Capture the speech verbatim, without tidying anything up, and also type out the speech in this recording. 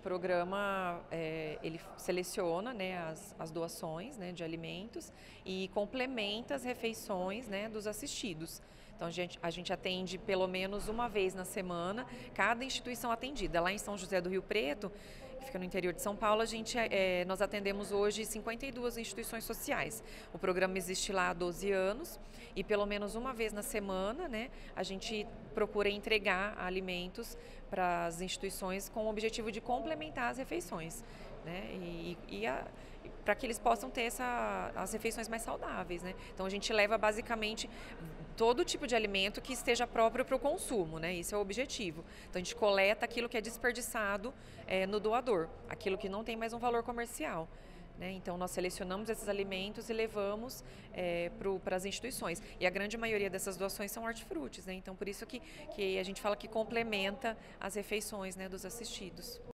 programa é, ele seleciona, né, as, as doações, né, de alimentos e complementa as refeições, né, dos assistidos. Então a gente, a gente atende pelo menos uma vez na semana, cada instituição atendida. Lá em São José do Rio Preto, que fica no interior de São Paulo, a gente, é, nós atendemos hoje cinquenta e duas instituições sociais. O programa existe lá há doze anos e pelo menos uma vez na semana, né, a gente procura entregar alimentos para as instituições com o objetivo de complementar as refeições, né, e, e para que eles possam ter essa, as refeições mais saudáveis, né. Então a gente leva basicamente todo tipo de alimento que esteja próprio para o consumo, né, esse é o objetivo. Então a gente coleta aquilo que é desperdiçado é, no doador, aquilo que não tem mais um valor comercial. Né? Então, nós selecionamos esses alimentos e levamos é, para as instituições. E a grande maioria dessas doações são hortifrutis, né? Então, por isso que, que a gente fala que complementa as refeições, né, dos assistidos.